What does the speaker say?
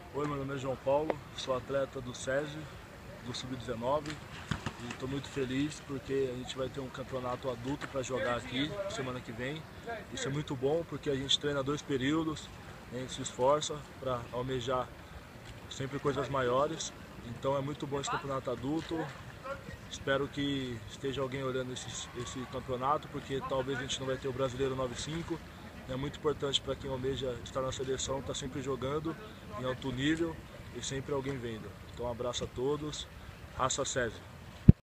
Oi, meu nome é João Paulo, sou atleta do SESI, do Sub-19 e estou muito feliz porque a gente vai ter um campeonato adulto para jogar aqui semana que vem. Isso é muito bom porque a gente treina 2 períodos, a gente se esforça para almejar sempre coisas maiores, então é muito bom esse campeonato adulto. Espero que esteja alguém olhando esse campeonato, porque talvez a gente não vai ter o Brasileiro 95. É muito importante para quem almeja estar na seleção, estar sempre jogando em alto nível e sempre alguém vendo. Então um abraço a todos, Raça SESI.